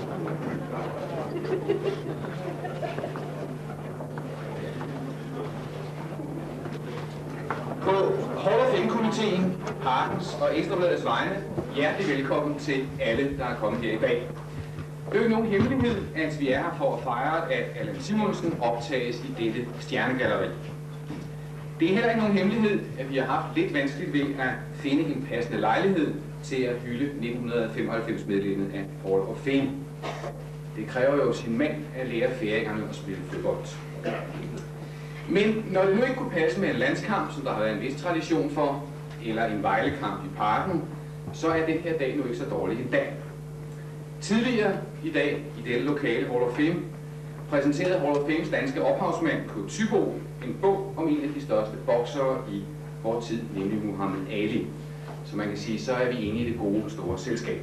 På Hall of Fame-komiteen, Parkens og Ekstrabladets vegne, hjertelig velkommen til alle, der er kommet her i dag. Det er jo ikke nogen hemmelighed, at vi er her for at fejre, at Allan Simonsen optages i dette stjernegalleri. Det er heller ikke nogen hemmelighed, at vi har haft lidt vanskeligt ved at finde en passende lejlighed til at hylde 1995-medlemmet af Hall of Fame. Det kræver jo sin mand at lære færingerne at spille fodbold. Men når det nu ikke kunne passe med en landskamp, som der har været en vis tradition for, eller en Vejlekamp i Parken, så er det her dag nu ikke så dårligt en dag. Tidligere i dag, i dette lokale Hall of Fame, præsenterede Hall of Fames danske ophavsmand Kurt Thyboe en bog om en af de største boksere i vor tid, nemlig Muhammad Ali. Så man kan sige, så er vi inde i det gode, store selskab.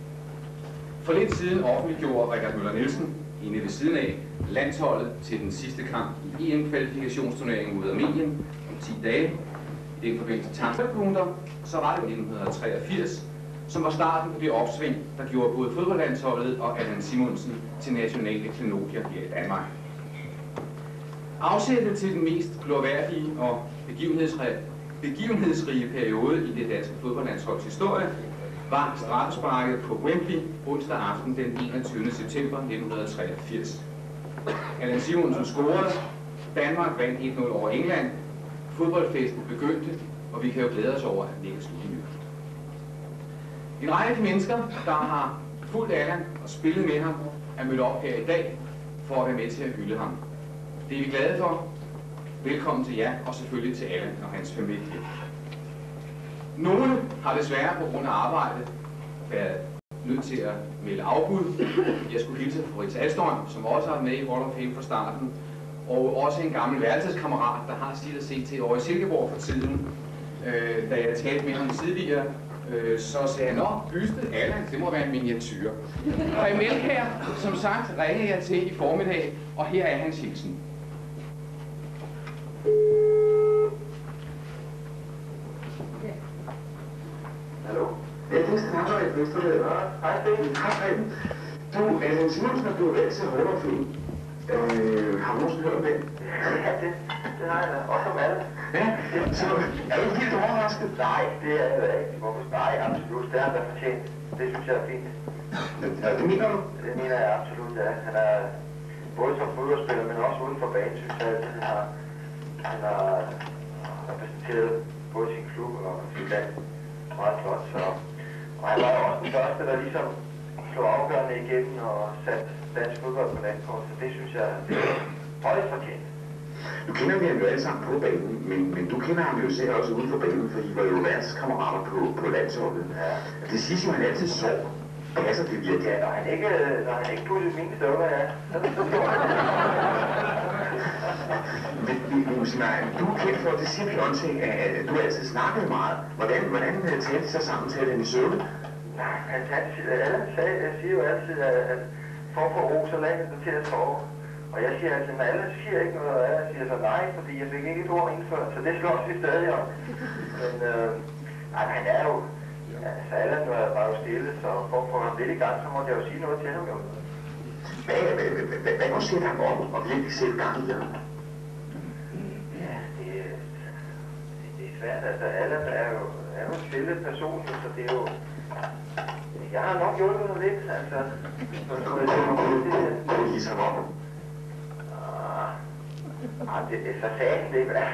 For lidt siden offentliggjorde Richard Møller Nielsen, inde ved siden af, landsholdet til den sidste kamp i EM-kvalifikationsturneringen mod Armenien om 10 dage. I den forbindelse tankpunkter, så var det 1983, som var starten på det opsving, der gjorde både fodboldlandsholdet og Allan Simonsen til nationale klenodier her i Danmark. Afsættet til den mest glorværdige og begivenhedsrige periode i det danske fodboldlandsholds historie var straffesparket på Wembley onsdag aften den 21. september 1983. Allan Simonsen scorede, Danmark vandt 1-0 over England, fodboldfesten begyndte, og vi kan jo glæde os over, at den ikke slutte nu. En række af de mennesker, der har fulgt Allan og spillet med ham, er mødt op her i dag for at være med til at hylde ham. Det er vi glade for. Velkommen til jer, og selvfølgelig til Allan og hans familie. Nogle har desværre på grund af arbejdet været nødt til at melde afbud. Jeg skulle hilse fra Fritz Alstorm, som også har været med i Hall of Fame fra starten, og også en gammel værelseskammerat, der har sit at se til over i Silkeborg for tiden. Da jeg talte med ham tidligere, så sagde han, nå, byste Allan, det må være en miniature. Og imellem her, som sagt, ringede jeg til i formiddag, og her er hans hilsen. Hallo? Ja, det er Stenarter i Vesterled. Hej, Sten. Hej, du, Allan Simonsen er blevet valgt til Hall of Fame. Har du nogensinde hørt om det? Ja, det har jeg da. Også om alle. Ja, så er du helt overrasket? Nej, det er jeg ikke. Hvorfor? Nej, absolut. Det har han da fortjent. Det synes jeg er fint. Ja, det mener du? Det mener jeg absolut, ja. Han er både som fodboldspiller, men også uden for banen, synes jeg, at han har repræsenteret både sin klub og sit land meget flot. Og han var jo også den første, der ligesom slog afgørende igennem og satte dansk fodbold på landkort, så det synes jeg, det er højst fortjent. Du kender ham jo alle sammen på banen, men du kender ham jo selv også uden for banen, for I var jo værtskammerater på landsholdet. Ja. Det siges jo, at han altid sov. Passer det virkelig? Ja, når han ikke puttede mine støvler, ja. Men du er kendt for, det siger vi også ting, at du altid snakkede meget. Hvordan talte I så sammen til den i søvne? Nej, Allan siger jo altid, at for at få ro, så lagde han til at sove. Og jeg siger altid, at Allan siger ikke noget, og Allan siger så nej, fordi jeg fik ikke et ord indført, så det slår vi stadig om. Men han er jo, altså Allan var jo stille, så for at få ham lidt i gang, så måtte jeg jo sige noget til ham jo. Hvad må sætte ham op og virkelig sætte gang i ham? Ja, det er svært, altså Allan er jo en stille person, så det er jo, jeg har nok hjulpet ham lidt, altså. Du hisse ham op. Det er så sagen, det er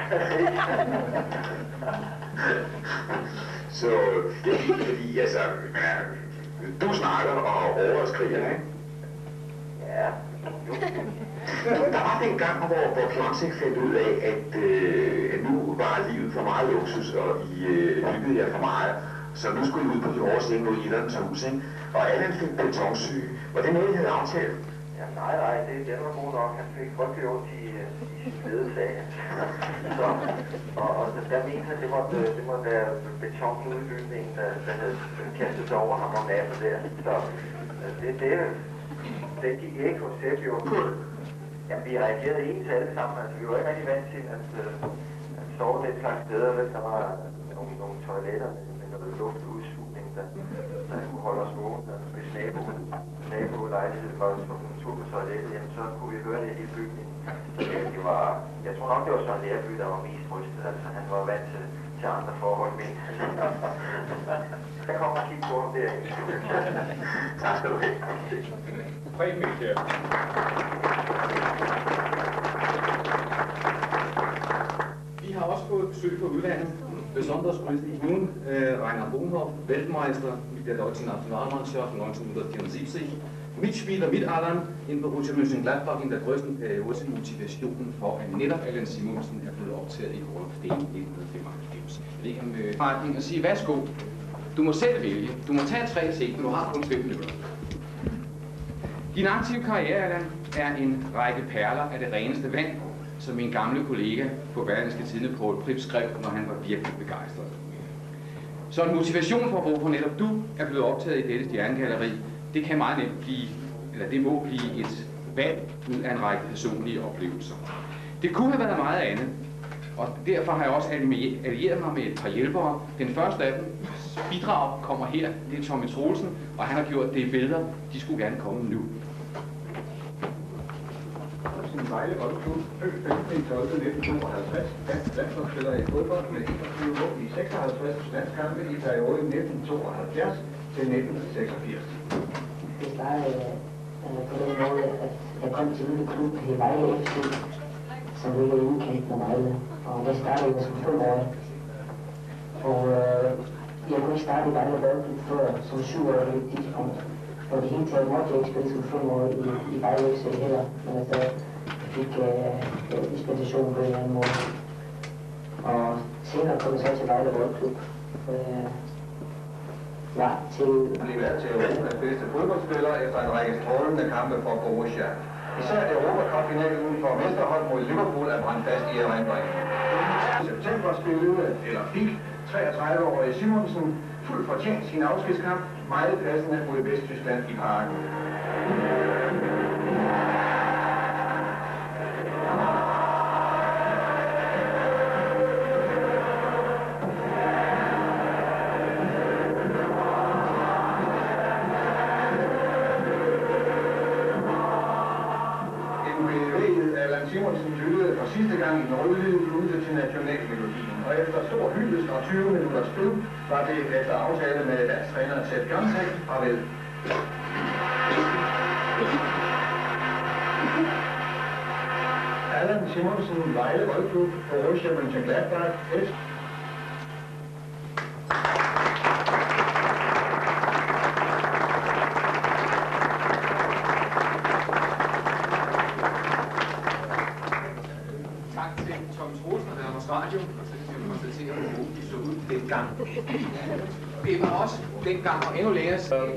Så, det er fordi, altså, du snakker og overskriger, ikke? Ja. Der var den gang, hvor Klonsik fandt ud af, at nu var livet for meget luksus, og I hyggede jer for meget. Så nu skulle I ud på de hårde sten mod Irlands hus, ikke? Og Allan fik betonsyge. Var det noget, I havde aftalt? Ja, nej, det var god nok. Han fik frygtelig ondt i sin ledesag. Og der mente han, det måtte være betonudbygningen, der havde kastet sig over ham om natten der. Så det gik ikke hos Sepio. Ja, vi reagerede ens alle sammen. Altså, vi var ikke rigtig vant til at sove den slags steder, hvis der var nogle toiletter med noget luftudsugning, da han kunne holde os vågne. Hvis nabolejlighed var en tur på toilettet, jamen, så kunne vi høre det i hele bygningen. Så det var, jeg tror nok, det var Søren Lerby, der var mest rystet. Altså, han var vant til andre forhold med. Jeg kommer og kigge på ham derinde. Tak skal du have. Preben Michael. Vi har også fået besøg på udlandet. Besonders grüße ich nun Rainer Bonhoff, Weltmeister mit der deutschen Nationalmannschaft 1974, Mitspieler mit Allan in Borussia Mönchengladbach in der größten Periode til motivationen for, at netop Allan Simonsen er blevet optaget i Hall of Fame 1995. Jeg ved ikke om forretning at sige, værsgo, du må selv vælge. Du må tage 3 ting, men du har kun 5 minutter. Din aktive karriere, Allan, er en række perler af det reneste vand, som min gamle kollega på Berlingske Tidende, Poul Prip, skrev, når han var virkelig begejstret. Så en motivation for, hvorfor netop du er blevet optaget i dette stjernegalleri, det kan meget nemt blive, eller det må blive et valg ud af en række personlige oplevelser. Det kunne have været meget andet, og derfor har jeg også allieret mig med et par hjælpere. Den første af dem, bidrag, kommer her, det er Tommy Troelsen, og han har gjort det i billeder. De skulle gerne komme nu. Vejle Boldklub, født 15.12.1952, dansk landsholdsspiller i fodbold med 21 mål i 56 landskampe i perioden 1972 til 1986. Det startede på den måde, at jeg kom til en klub i Vejle FC, som ligger i udkanten af Vejle, og der startede jeg som 5-årig. Og jeg kunne ikke starte i Vejle Boldklub før som 7-årig i et tidspunkt. Og det hele taget måtte jeg ikke spille som 5-årig i Vejle FC heller, men altså fik dispensation på en eller anden måde. Og senere kom jeg så til Vejle Boldklub. Til blev valgt til Europas bedste fodboldspiller efter en række strålende kampe for Borussia. Især Europacup-finalen for mesterhold mod Liverpool er brændt fast i erindringen. I september spillede, eller fik, 33-årige Simonsen fuldt fortjent sin afskedskamp, meget passende mod Vesttyskland i Parken. Simonsen lyttede for sidste gang i den rødhvide bluse til nationalmelodien, og efter stor hyldest og 20 minutters spil var det efter aftale med landstræner Sepp Jansen farvel. Allan Simonsen, Vejle Boldklub, Borussia Mönchengladbach, FC. Radio, og så kan vi konstatere, hvor de så ud dengang. Det var også dengang og endnu længere siden.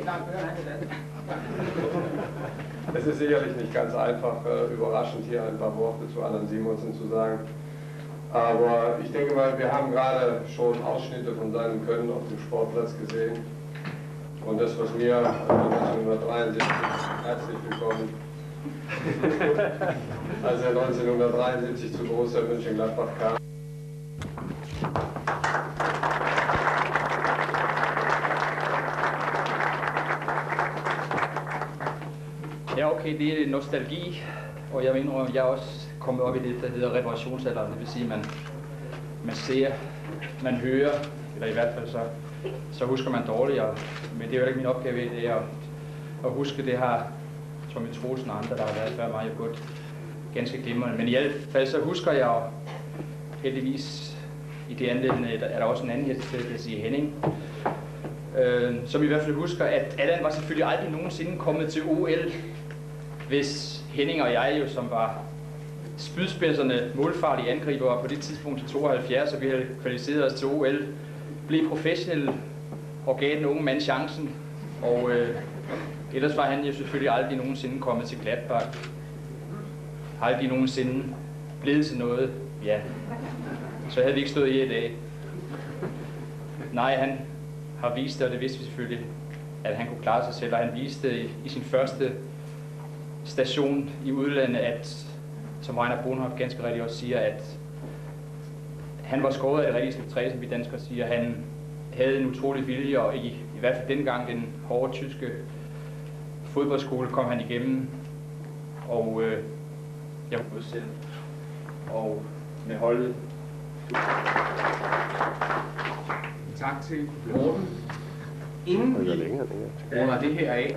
Es ist sicherlich nicht ganz einfach, überraschend hier ein paar Worte zu Allan Simonsen zu sagen. Aber ich denke mal, wir haben gerade schon Ausschnitte von seinem Können auf dem Sportplatz gesehen. Und das, was mir 1973, herzlich willkommen, als er 1973 zu Borussia Mönchengladbach kam. Ja, okay, det er nostalgi, og jeg mener, at jeg er også kommet op i det, der hedder reparationsalderen. Det vil sige, at man ser, man hører, eller i hvert fald så husker man dårligere. Men det er jo ikke min opgave, det er at huske, det har Tommy Troelsen og andre, der har været før mig, jo gået ganske glimrende. Men i hvert fald så husker jeg heldigvis i det anledende, er der også en anden her til at sige Henning, som i hvert fald husker, at Allan var selvfølgelig aldrig nogensinde kommet til OL, hvis Henning og jeg jo, som var spydspidserne, målfarlige angriber på det tidspunkt til 72, og vi havde kvalificeret os til OL, blev professionelle og gav den unge mand chancen. Og ellers var han jo selvfølgelig aldrig nogensinde kommet til Gladbach. Aldrig nogensinde blevet til noget, ja. Så havde vi ikke stået i dag. Nej, han har vist det, og det vidste vi selvfølgelig, at han kunne klare sig selv, og han viste i sin første station i udlandet, at, som Rainer Bonhoff ganske rigtigt også siger, at han var skåret af det rigtige træ, som vi danskere siger. Han havde en utrolig vilje, og i hvert fald dengang den hårde tyske fodboldskole kom han igennem, og jeg var ude selv, og med holdet. Tak til Morten. Inden vi runder det her af.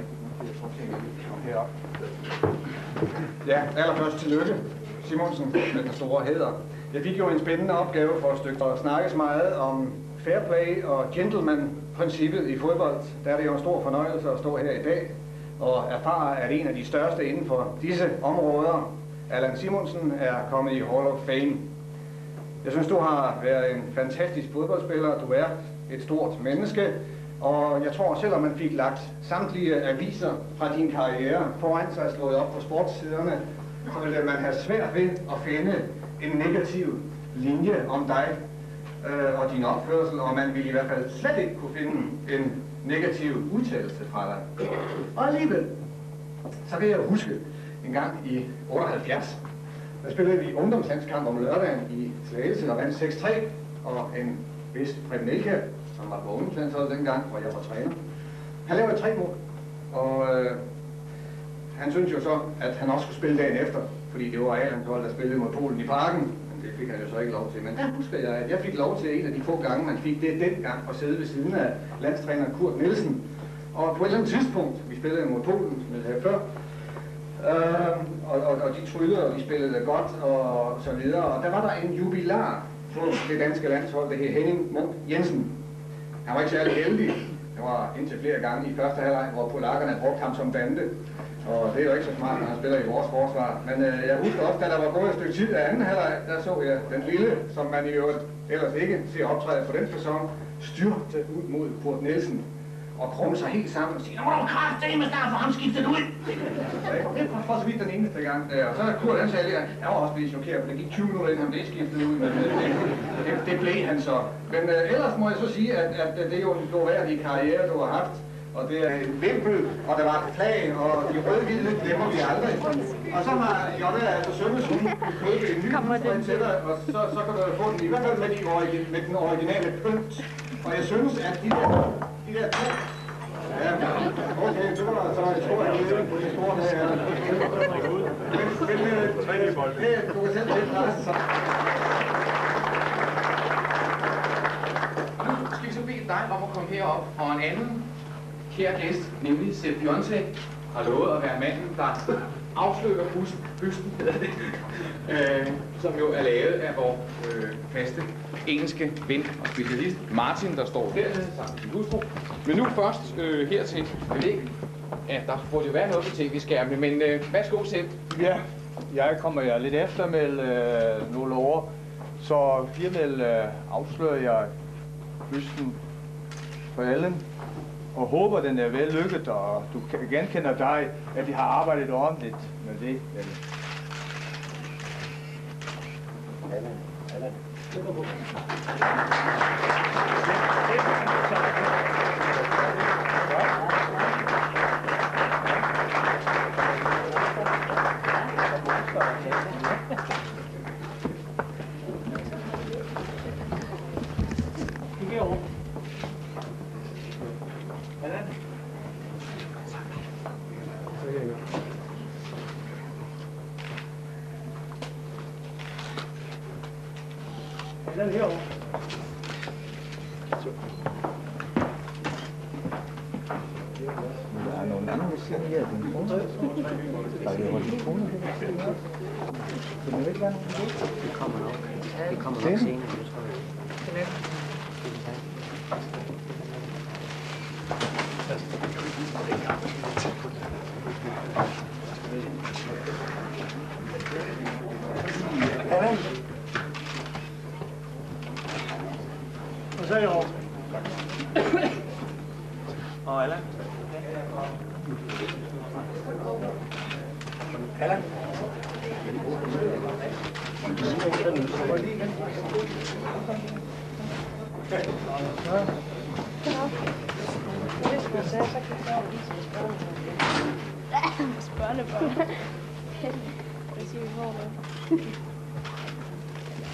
Ja, allerførst tillykke, Simonsen, med den store hæder. Jeg fik jo en spændende opgave for et stykke, der snakkes meget om fair play og gentleman-princippet i fodbold. Der er det jo en stor fornøjelse at stå her i dag og erfare, at en af de største inden for disse områder, Allan Simonsen, er kommet i Hall of Fame. Jeg synes, du har været en fantastisk fodboldspiller. Du er et stort menneske. Og jeg tror, selvom man fik lagt samtlige aviser fra din karriere foran sig slået op på sportssiderne, så ville man have svært ved at finde en negativ linje om dig og din opførsel, og man ville i hvert fald slet ikke kunne finde en negativ udtalelse fra dig. Og alligevel, så kan jeg huske en gang i 78, der spillede vi ungdomslandskamp om lørdagen i Slagelse og vandt 6-3, og en vis Preben Elkjær, som var på ungdomslandsholdet dengang, hvor jeg var træner. Han lavede 3 mål, og han syntes jo så, at han også skulle spille dagen efter, fordi det var A-landshold, der spillede mod Polen i parken, men det fik han jo så ikke lov til. Men der husker jeg, at jeg fik lov til en af de få gange, man fik det dengang, at sidde ved siden af landstræner Kurt Nielsen. Og på et eller andet tidspunkt, vi spillede mod Polen, som jeg sagde før, og de tryllede, og de spillede godt, og så videre. Og der var der en jubilar på det danske landshold, der hed Henning Munk Jensen. Han var ikke særlig heldig. Det var indtil flere gange i første halvleg, hvor polakkerne brugte ham som bande. Og det er jo ikke så smart, når han spiller i vores forsvar. Men jeg husker også, da der var gået et stykke tid af anden halvleg, der så jeg den lille, som man i øvrigt ellers ikke ser optræde på den sæson, styrte ud mod Kurt Nielsen og krumme sig helt sammen og sige, "Nå, du kraftedeme snart for ham skiftet ud!" Det var for så vidt den eneste gang. Og så er Kurt, han sagde, at jeg var også blevet chokeret, for det gik 20 minutter, inden han blev skiftet ud, men det blev han så. Men ellers må jeg så sige, at det er jo en glorværdig karriere, du har haft. Og det er en vimpel, og der var et flag, og de røde-hvide glemmer vi aldrig. Og så har Jonna altså Sømmes, hun købe en ny husbred til dig, og så kan du få den i hvert fald med den originale pynt. Og jeg synes, at de der to... Ja, okay, det var så en stor anledning på de store dage her. Men du kan selv lidt rejse sig. Nu skal vi så bede dig om at komme herop, og en anden kære gæst, nemlig Sepp Piontek, har lovet at være manden, der afslører bysten, som jo er lavet af vores faste engelske ven og specialist Martin, der står dernede sammen med sin hustru. Men nu først hertil, jeg ved ikke, at der burde jo være noget på tv-skærmene, men værsgo Sepp. Ja, jeg kommer jer lidt efter med nogle år, så firmaet afslører jeg bysten for Allan. Og håber, den er vellykket, og du genkender dig, at de har arbejdet ordentligt med det. Allan. Den herovre. Der er nogle andre, der siger, at den kroner. Der er jo en kroner. Det må ikke være. Det kommer nok. Det kommer nok senere, tror jeg. Allan. Og så er jeg over. Og Allan. Allan. Børnebørn. Hvad siger vi hvor nu?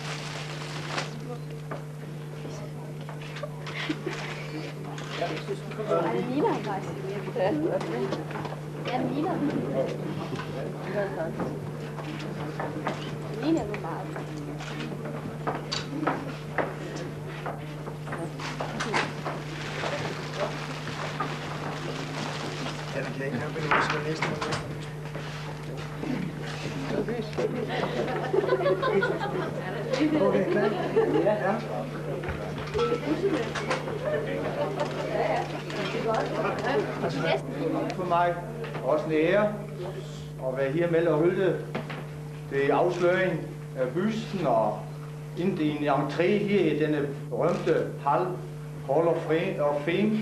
Ja, Ja, det ligner han faktisk. Ja, det ligner han. Det ligner du meget. Ja, det kan ikke have noget, som er næsten noget. Okay, klar? Ja. For mig også en ære at være her med og holde det afsløring af bysten og ind i en entré her i denne berømte hal, Hall of Fame.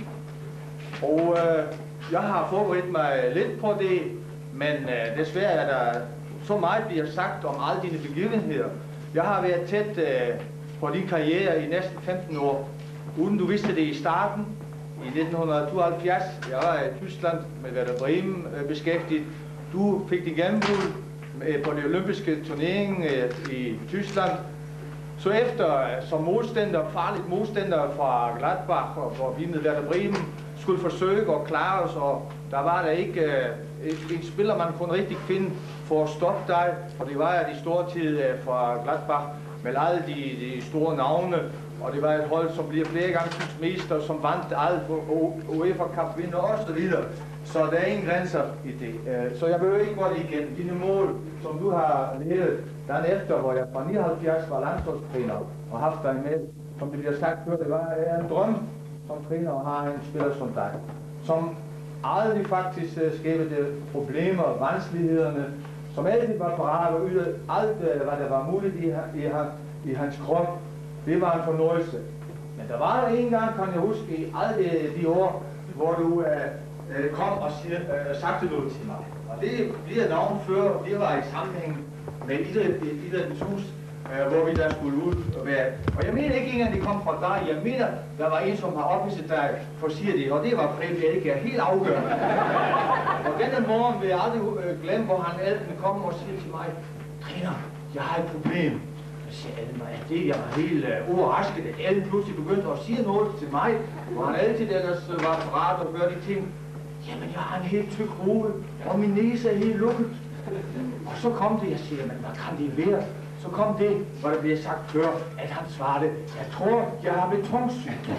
Og jeg har forberedt mig lidt på det, men desværre er der så meget bliver sagt om alle dine begivenheder. Jeg har været tæt på din karriere i næsten 15 år, uden du vidste det i starten. I 1972, jeg var i Tyskland med Werder Bremen beskæftiget. Du fik din gennembrud på de olympiske turnering i Tyskland. Så efter som modstander, farligt modstander fra Gladbach, hvor vi med Werder Bremen skulle forsøge at klare os, og der var der ikke en spiller, man kunne rigtig finde for at stoppe dig, og det var de store tid fra Gladbach med alle de store navne, og det var et hold, som bliver flere gange tysk mester, som vandt alt på UEFA Cup vinder og så videre. Så der er ingen grænser i det. Så jeg behøver ikke gå det igen. Dine mål, som du har lavet dagen efter, hvor jeg fra 79 var landsholdstræner og haft dig med, som det bliver sagt før, det var en drøm som træner at have en spiller som dig, som aldrig faktisk skabte problemer og vanskelighederne, som altid var parat og ydede alt, hvad der var muligt i hans krop. Det var en fornøjelse. Men der var en gang, kan jeg huske, i alle de år, hvor du kom og sagde noget til mig. Og det bliver navn før, det var i sammenhæng med Idrættens Hus, hvor vi der skulle ud og være. Og jeg mener ikke engang, det kom fra dig. Jeg mener, der var en, som har ophidset dig for at sige det, og det var Fred Elkjær, helt afgørende. Og denne morgen vil jeg aldrig glemme, hvor han altid kom og siger til mig, træner, jeg har et problem. Så siger Ellen mig, at det jeg var helt overrasket, at Ellen pludselig begyndte at sige noget til mig, hvor han altid ellers var parat og gøre de ting. Jamen, jeg har en helt tyk hoved, og min næse er helt lukket. Og så kom det, jeg siger, men hvad kan det være? Så kom det, hvor der blev sagt før, at han svarede, jeg tror, jeg har betonsygdom.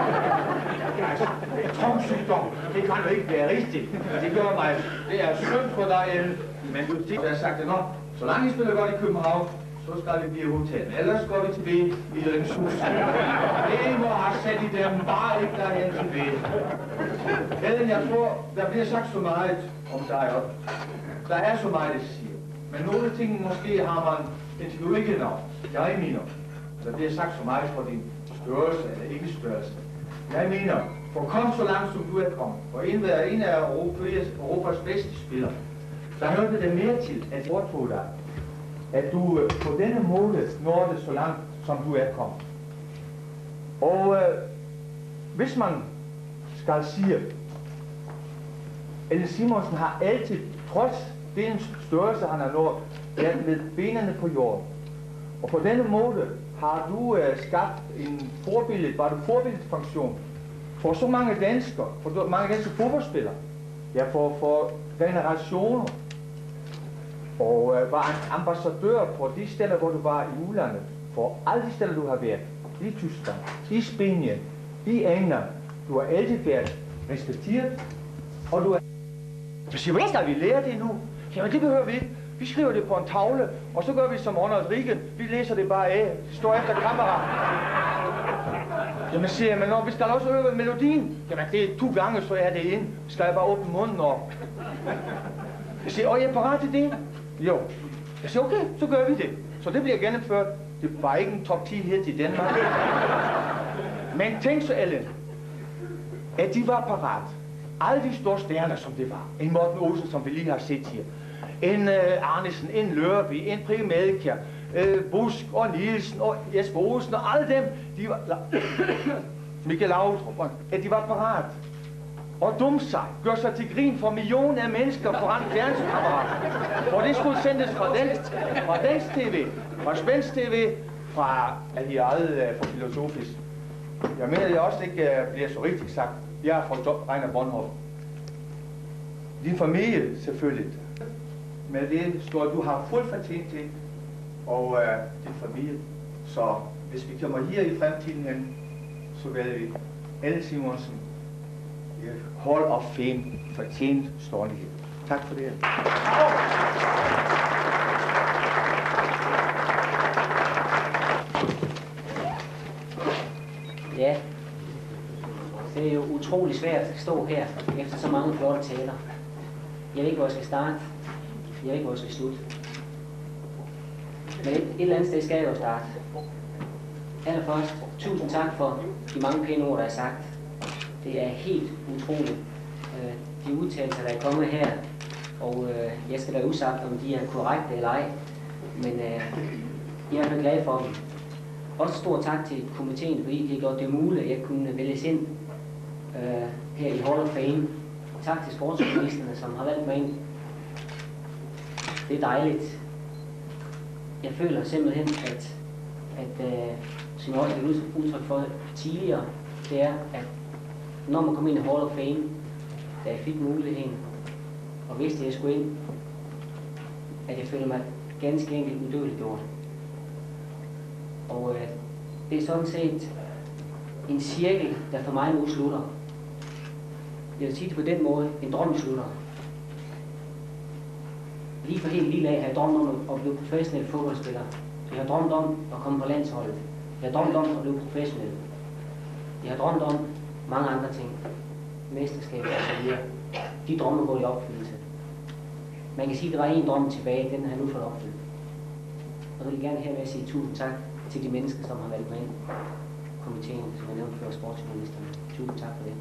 Betonsygdom, det kan jo ikke være rigtigt. Det gør mig, det er synd for dig, Ellen. Men du siger, jeg har sagt det, nå, så langt I spiller godt i København, så skal vi blive hotel. Ellers går vi tilbage i Idrættens Hus. Det må have sat i dem, bare ikke derhen tilbage. Ellen, jeg tror, der bliver sagt så meget om dig også. Der er så meget, det siger. Men nogle ting måske har man indtil ikke navn. Jeg mener, der bliver sagt så meget for din størrelse eller ikke størrelse. Jeg mener, for at komme så langt som du er kommet, for en af Europas bedste spillere, der hørte det mere til at overtog dig, at du på denne måde når det så langt, som du er kommet. Og hvis man skal sige, Ellen Simonsen har altid, trods den størrelse, han har nået, været med benene på jorden. Og på denne måde har du skabt en forbilledfunktion for så mange danskere, for mange danske fodboldspillere, ja, for generationer. Og var en ambassadør på de steder, hvor du var i udlandet, for alle de steder, du har været, i Tyskland, i Spanien, i England. Du har altid været respekteret, og du er... Så siger, hvordan skal vi lære det nu? Jamen, det behøver vi ikke. Vi skriver det på en tavle, og så gør vi som Ronald Reagan. Vi læser det bare af. Det står efter kamera. Jamen, siger jeg, men vi skal også øve melodien. Jamen, det er 2 gange, så er det ind. Skal jeg bare åbne munden og... Jeg siger, og jeg er parat til det? Jo. Jeg siger, okay, så gør vi det. Så det bliver gennemført. Det var ikke en top 10 her til Danmark. Men tænk så, Ellen, at de var parat. Alle de store stjerner, som det var. En Morten Olsen, som vi lige har set her. En Arnesen, en Lørby, en Preben Elkjær, Busk og Nielsen og Jesper Olsen og alle dem, de var... Michael Laudrup, at de var parat. Og dumme sig, gør sig til grin for millioner af mennesker foran fjernsynsapparatet. For det skulle sendes fra Dansk TV, fra Svensk TV, fra, at de eget for filosofisk. Jeg mener, det også ikke bliver så rigtigt sagt. Jeg er fra Reiner Bornhof. Din familie, selvfølgelig. Men det står, du har fuld fortjent til, og din familie. Så hvis vi kommer her i fremtiden hen, så vælger vi Elle Simonsen Hall of Fame fortjent stårlighed. Tak for det. Ja, det er jo utrolig svært at stå her efter så mange flotte taler. Jeg ved ikke, hvor jeg skal starte. Jeg ved ikke, hvor jeg skal slutte. Men et eller andet sted skal jeg jo starte. Allerførst, tusind tak for de mange pæne ord, der er sagt. Det er helt utroligt. De udtalelser, der er kommet her, og jeg skal være usagt, om de er korrekte eller ej, men jeg er glad for dem. Også stor tak til komiteen, fordi de har gjort det muligt, at jeg kunne vælges ind her i Hall of Fame. Tak til sportsjournalisterne, som har valgt mig ind. Det er dejligt. Jeg føler simpelthen, som jeg også har udtryk for tidligere, det er, at når man kommer ind i Hall of Fame, da jeg fik muligheden, og vidste, at jeg skulle ind, at jeg føler mig ganske enkelt udødeligt gjort. Og det er sådan set en cirkel, der for mig nu slutter. Jeg vil sige det på den måde, en drøm slutter. Lige for helt lille af har jeg drømt om at blive professionel fodboldspiller. Jeg har drømt om at komme på landsholdet. Jeg har drømt om at blive professionel. Jeg har drømt om mange andre ting. Mesterskaber og så videre. De drømme går i opfyldelse. Man kan sige, at der var en drøm tilbage, den har jeg nu fået opfyldt. Og så vil jeg gerne hermed sige tusind tak til de mennesker, som har valgt mig ind. Komiteen, som jeg nævnte før, sportsjournalisterne. Tusind tak for det.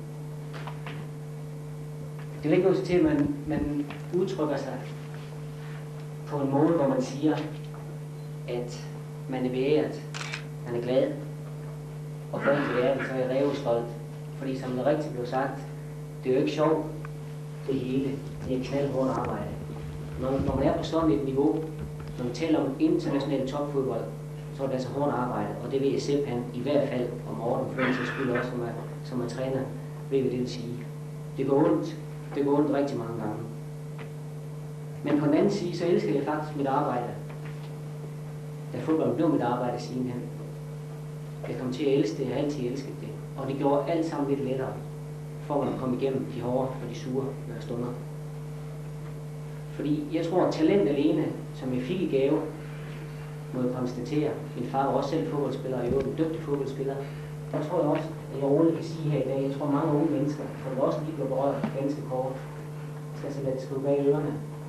Det er ikke noget til, at man udtrykker sig på en måde, hvor man siger, at man er beæret, man er glad, og for en beæret, så er jeg rævestolt. Fordi som det rigtigt blev sagt, det er jo ikke sjovt, det hele. Det er knaldhårdt arbejde. Når man er på sådan et niveau, når man taler om international topfodbold, så er det altså hårdt arbejde, og det ved jeg simpelthen i hvert fald, og Morten Flens spiller også, som er træner, ved hvad det vil sige. Det går ondt. Det går ondt rigtig mange gange. Men på den anden side, så elsker jeg faktisk mit arbejde. Da fodbold blev mit arbejde sidenhen. Jeg kom til at elske det, jeg har altid elsket det. Og det gjorde alt sammen lidt lettere, for at komme igennem de hårde og de sure stunder. Fordi jeg tror, at talent alene, som jeg fik i gave, må jeg konstatere. Min far var også selv fodboldspiller, og jeg var en dygtig fodboldspiller. Jeg tror også, at jeg roligt kan sige her i dag, jeg tror mange unge mennesker, som også lige blev berørt ganske kort, skal så lade det skrive bag ørerne.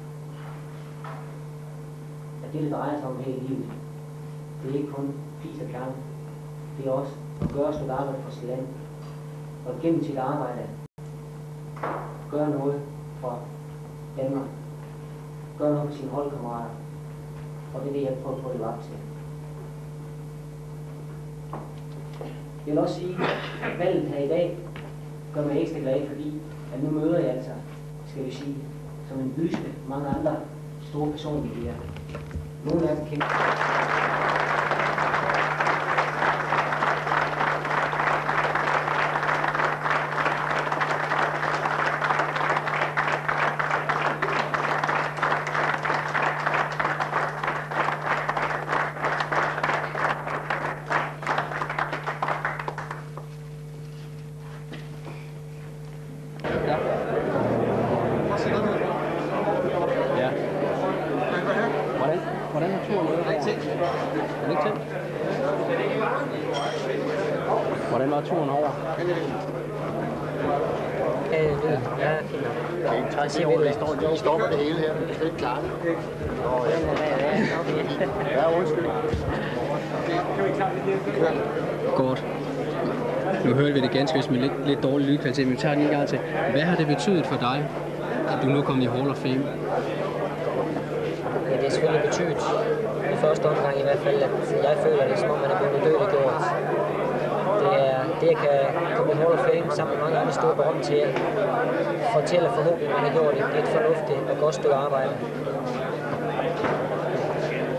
At det drejer sig om her i livet, det er ikke kun fis og klang. Det er også at gøre et stykke arbejde for sit land. Og gennem sit arbejde, gøre noget for Danmark. Gøre noget for sine holdkammerater. Og det er det, jeg prøver på at leve op til. Jeg vil også sige, at valget her i dag gør mig ekstra glad, fordi at nu møder jeg altså, skal vi sige, som en byste mange andre store personligheder. Nogle af dem kender. Hvordan var turen over? I stopper det hele her, det er slet ikke klart. Ja, undskyld. Godt. Nu hørte vi det ganske vist med lidt dårlig lydkvalitet, men vi tager den en gang til. Hvad har det betydet for dig, at du nu kom i Hall of Fame? Ja, det har selvfølgelig betydet, i første omgang i hvert fald, at jeg føler det, som om man er blevet dødeligt gjort. Det jeg kan komme i Hall of Fame sammen med mange andre store berømte til at fortælle forhåbentlig, man har gjort et fornuftigt og godt stykke arbejde.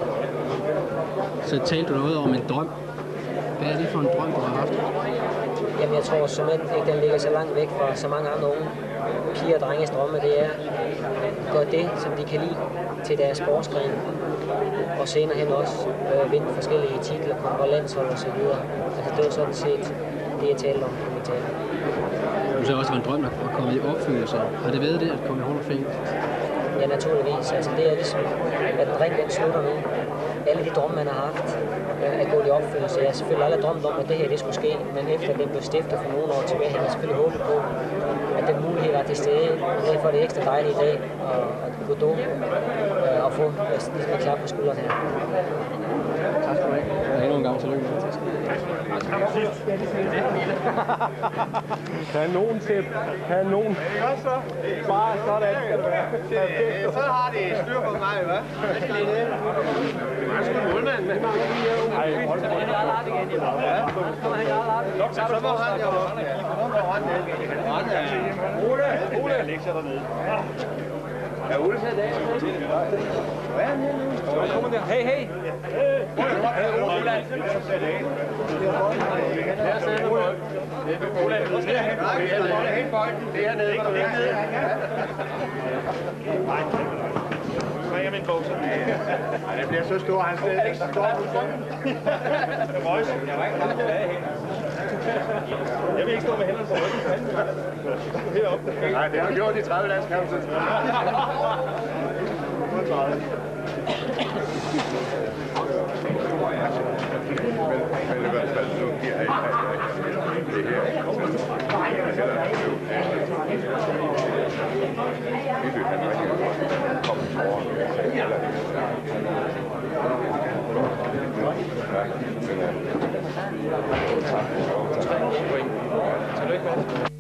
Så talte du noget om en drøm. Hvad er det for en drøm, du har haft? Jamen jeg tror simpelthen ikke, den ligger så langt væk fra så mange andre unge piger og drenges drømme. Det er at gøre det, som de kan lide til deres sportsgren. Og senere hen også vinde forskellige titler, komme på landshold og så videre. Altså det var sådan set det, jeg talte om på min tale. Du sagde også, at det var en drøm at komme i opfyldelse. Har det været det at komme i Hall of Fame? Ja, naturligvis. Altså det er ligesom, at den slutter nu. Alle de drømme, man har haft, er gået i opfyldelse. Jeg har selvfølgelig aldrig drømt om, at det her det skulle ske, men efter det blev stiftet for nogle år tilbage, har jeg selvfølgelig håbet på, at den mulighed var til stede. Derfor er det ekstra dejligt i dag at kunne gå og få ligesom et klap på skulderen her. Tak skal du have. Og endnu en gang tillykke med det. Kanon, Sepp. Kanon. Bare sådan skal det være. Så har de styr på mig, hva'? Hvad skal I det? Jeg skal målmand, men... Så må han jo... Ole er lektier dernede. Ja, Ole sagde det. Hvad er han her nu? Så kommer der. Hey, hey! Roland. Her sætter bold. Roland, du skal have bolden. Det er hernede. Nej, nu springer min bukser. Nej, det bliver så stor. Han slet ikke så stor. Røjse. Jeg var ikke klar på det. Jeg vil ikke stå med hænderne på ryggen. Heroppe. Nej, det har gjort i 30 landskampe. Men i hvert fald nu giver jeg det her. Vi vil have rigtig godt komme foran. Tak. Tillykke med det.